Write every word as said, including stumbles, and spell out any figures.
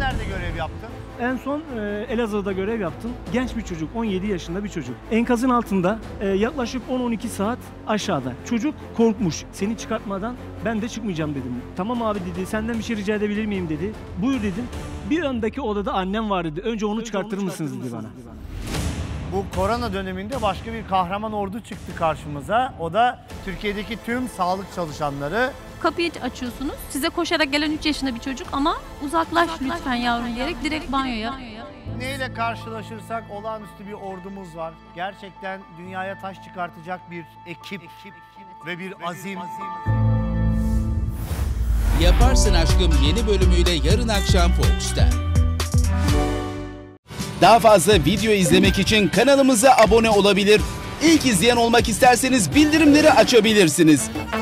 nerede görev yaptın? En son e, Elazığ'da görev yaptım. Genç bir çocuk, on yedi yaşında bir çocuk. Enkazın altında e, yaklaşık on on iki saat aşağıda. Çocuk korkmuş. Seni çıkartmadan ben de çıkmayacağım dedim. Tamam abi dedi, senden bir şey rica edebilir miyim dedi. Buyur dedim. Bir öndeki odada annem var dedi. Önce onu Önce çıkartır onu mısınız dedi bana. Bu korona döneminde başka bir kahraman ordu çıktı karşımıza. O da Türkiye'deki tüm sağlık çalışanları. Kapıyı açıyorsunuz. Size koşarak gelen üç yaşında bir çocuk ama uzaklaş, uzaklaş lütfen yavrum diyerek direkt banyoya. Neyle karşılaşırsak olağanüstü bir ordumuz var. Gerçekten dünyaya taş çıkartacak bir ekip, ekip ve bir azim. Yaparsın Aşkım yeni bölümüyle yarın akşam Fox'ta. Daha fazla video izlemek için kanalımıza abone olabilir. İlk izleyen olmak isterseniz bildirimleri açabilirsiniz.